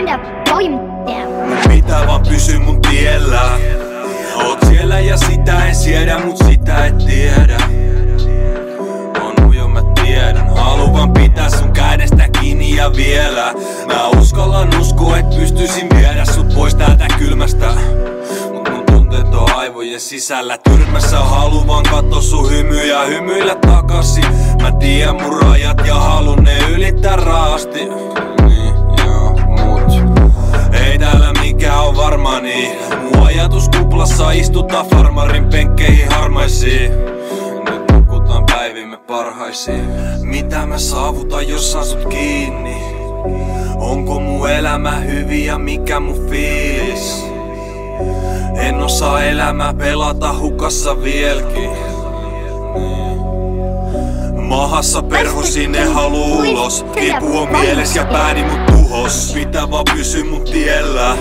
turn the volume down. Pitää vaan pysyä mun tiellä. Oot siellä ja sitä en siedä, mut sitä et tiedä. On ujo, mä tiedän. Haluan pitää sun kädestä kiinni ja vielä. Mä uskallan uskoa, et pystyisin viedä sut pois täältä kylmästä. Mut mun tunteet on aivojen sisällä tyrmässä. Haluan katsoa sun hymyä ja hymyillä takaisin. Mä tiedän mun rajat ja halun ne ylittää raasti. Ei täällä mikään on varma niin. Mun ajatuskuplassa istutaan farmarin penkkeihin harmaisiin. Nyt nukutaan päivimme parhaisiin. Mitä mä saavutan jos saan sut kiinni? Onko mun elämä hyvin ja mikä mun fiilis? En osaa elämää pelata hukassa vieläkin. Mahassa perhosin, en haluu ulos. Kipu on mieles ja pääni mut tuhos. Pitää vaan pysyä mun tiellä.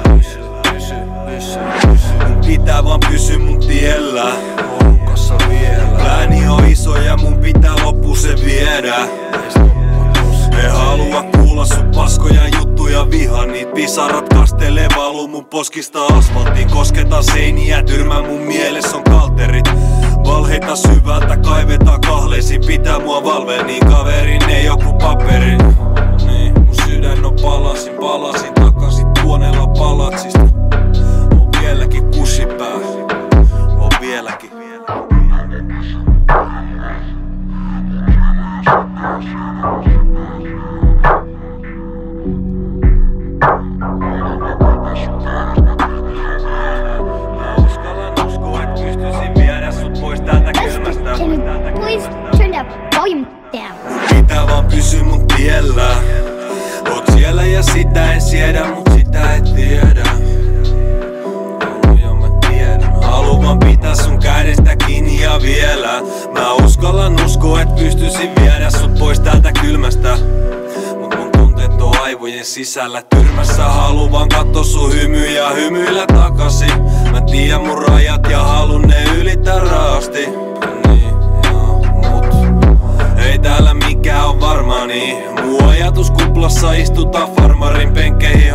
Pitää vaan pysyä mun tiellä. Plääni on iso ja mun pitää loppu se viedä. En halua kuulla sun paskoja juttuja, vihaan niit. Pisarat kastelee, valuu mun poskista asfaltiin. Kosketaan seiniä, tyrmää mun mielessä on kalterit. Valheita syvältä kaivetaan kahleisiin. Pitää mua valveen niin kaverin, ei joku paperi. Niin, mun sydän on palasin takaisin tuonella palatsista. On vieläkin kussipää, on vieläkin. Please turn the volume down. Pitää vaan pysyä mun tiellä. Oot siellä ja sitä en siedä, mut sitä et tiedä. Joo mä tiedän. Haluan pitää sun kädestä kiinni ja vielä. Mä uskallan uskoa, et pystyisin viedä sut pois täältä kylmästä. Mut mun tunteet on aivojen sisällä tyrmässä. Haluan katsoa sun hymyä ja hymyillä takaisin. Mä tiedän mun rajat ja halun ne ylittää raasti. Ei täällä mikään on varma niin. Mun ajatuskuplassa istutaan farmarin penkkeihin